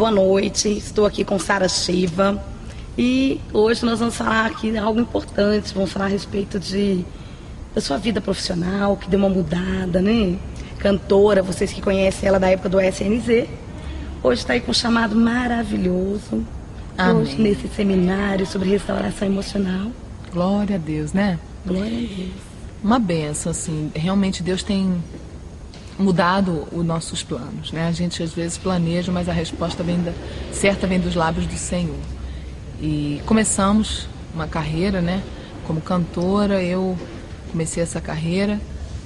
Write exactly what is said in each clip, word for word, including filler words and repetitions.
boa noite. Estou aqui com Sara Shiva e hoje nós vamos falar aqui de algo importante. Vamos falar a respeito de, da sua vida profissional, que deu uma mudada, né? Cantora, vocês que conhecem ela da época do S N Z. Hoje está aí com um chamado maravilhoso. Amém. Hoje nesse seminário sobre restauração emocional. Glória a Deus, né? Glória a Deus. Uma benção, assim. Realmente Deus tem mudado os nossos planos, né? A gente às vezes planeja, mas a resposta vem da, certa vem dos lábios do Senhor. E começamos uma carreira, né? Como cantora, eu comecei essa carreira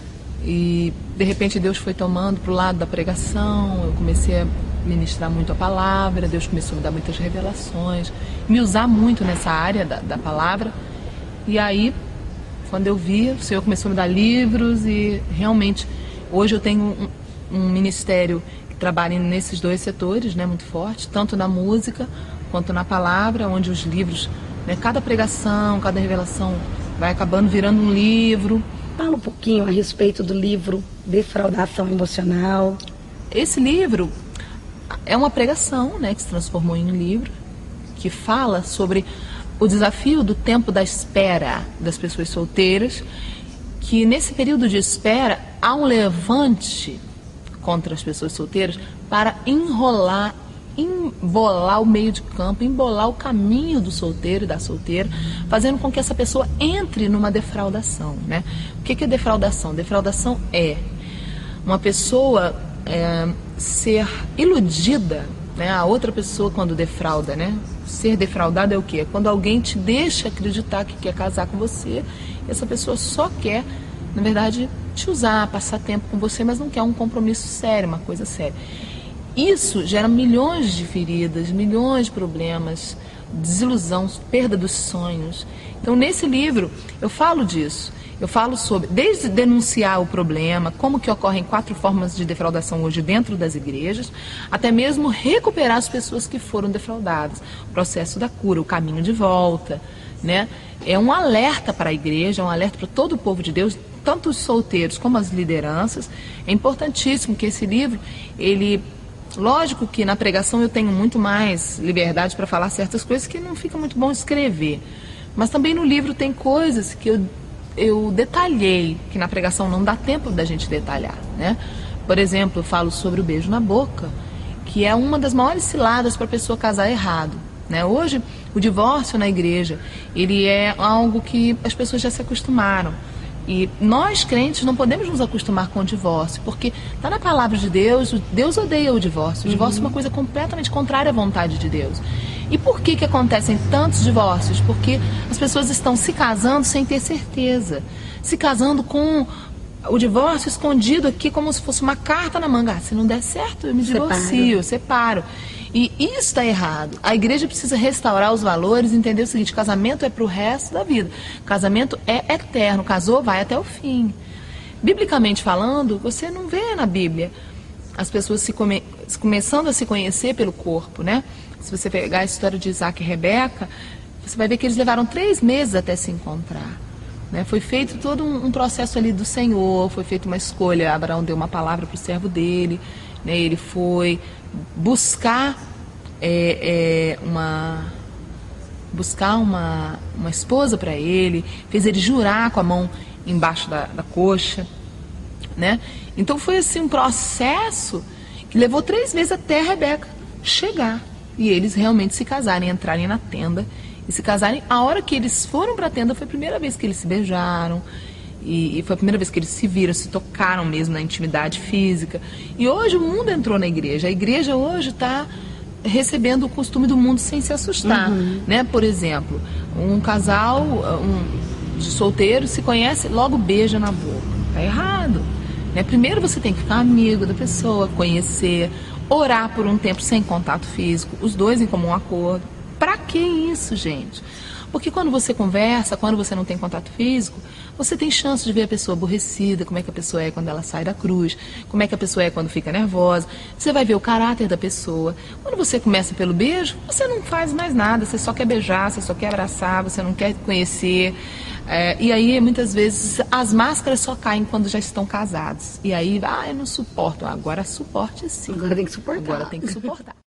e de repente Deus foi tomando para o lado da pregação. Eu comecei a ministrar muito a palavra, Deus começou a me dar muitas revelações, me usar muito nessa área da, da palavra. E aí, quando eu vi, o Senhor começou a me dar livros e realmente hoje eu tenho um, um ministério que trabalha nesses dois setores, né, muito forte, tanto na música quanto na palavra, onde os livros, né, cada pregação, cada revelação vai acabando virando um livro. Fala um pouquinho a respeito do livro Defraudação Emocional. Esse livro é uma pregação, né, que se transformou em um livro, que fala sobre o desafio do tempo da espera das pessoas solteiras, que nesse período de espera há um levante contra as pessoas solteiras para enrolar, embolar o meio de campo, embolar o caminho do solteiro e da solteira, fazendo com que essa pessoa entre numa defraudação, né? O que é defraudação? Defraudação é uma pessoa é, ser iludida, né? A outra pessoa quando defrauda, né? Ser defraudado é o quê? É quando alguém te deixa acreditar que quer casar com você, e essa pessoa só quer, na verdade, te usar, passar tempo com você, mas não quer um compromisso sério, uma coisa séria. Isso gera milhões de feridas, milhões de problemas, desilusão, perda dos sonhos. Então, nesse livro, eu falo disso. Eu falo sobre, desde denunciar o problema, como que ocorrem quatro formas de defraudação hoje dentro das igrejas, até mesmo recuperar as pessoas que foram defraudadas. O processo da cura, o caminho de volta, né? É um alerta para a igreja, é um alerta para todo o povo de Deus, tanto os solteiros como as lideranças. É importantíssimo que esse livro, ele... Lógico que na pregação eu tenho muito mais liberdade para falar certas coisas que não fica muito bom escrever. Mas também no livro tem coisas que eu, eu detalhei, que na pregação não dá tempo da gente detalhar, né? Por exemplo, eu falo sobre o beijo na boca, que é uma das maiores ciladas para a pessoa casar errado, né? Hoje, o divórcio na igreja, ele é algo que as pessoas já se acostumaram. E nós, crentes, não podemos nos acostumar com o divórcio, porque está na palavra de Deus, Deus odeia o divórcio. O divórcio uhum. é uma coisa completamente contrária à vontade de Deus. E por que que acontecem tantos divórcios? Porque as pessoas estão se casando sem ter certeza. Se casando com o divórcio escondido aqui como se fosse uma carta na manga. Ah, se não der certo, eu me divorcio, separo. E isso está errado. A igreja precisa restaurar os valores, entender o seguinte: casamento é para o resto da vida. Casamento é eterno. Casou, vai até o fim. Biblicamente falando, você não vê na Bíblia as pessoas se come, começando a se conhecer pelo corpo, né? Se você pegar a história de Isaac e Rebeca, você vai ver que eles levaram três meses até se encontrar. Né? Foi feito todo um, um processo ali do Senhor, foi feita uma escolha. Abraão deu uma palavra para o servo dele, né? Ele foi buscar é, é, uma buscar uma, uma esposa para ele, fez ele jurar com a mão embaixo da, da coxa, né? Então foi assim um processo que levou três meses até a Rebeca chegar e eles realmente se casarem, entrarem na tenda e se casarem. A hora que eles foram para a tenda foi a primeira vez que eles se beijaram. E, e foi a primeira vez que eles se viram, se tocaram mesmo na intimidade física. E hoje o mundo entrou na igreja. A igreja hoje está recebendo o costume do mundo sem se assustar. Uhum. Né? Por exemplo, um casal um, de solteiros se conhece, logo beija na boca. Está errado. Né? Primeiro você tem que ficar amigo da pessoa, conhecer, orar por um tempo sem contato físico, os dois em comum acordo. Para que isso, gente? Porque quando você conversa, quando você não tem contato físico, você tem chance de ver a pessoa aborrecida, como é que a pessoa é quando ela sai da cruz, como é que a pessoa é quando fica nervosa. Você vai ver o caráter da pessoa. Quando você começa pelo beijo, você não faz mais nada, você só quer beijar, você só quer abraçar, você não quer conhecer. É, e aí, muitas vezes, as máscaras só caem quando já estão casados. E aí, ah, eu não suporto. Agora suporte sim. Agora tem que suportar. Agora tem que suportar.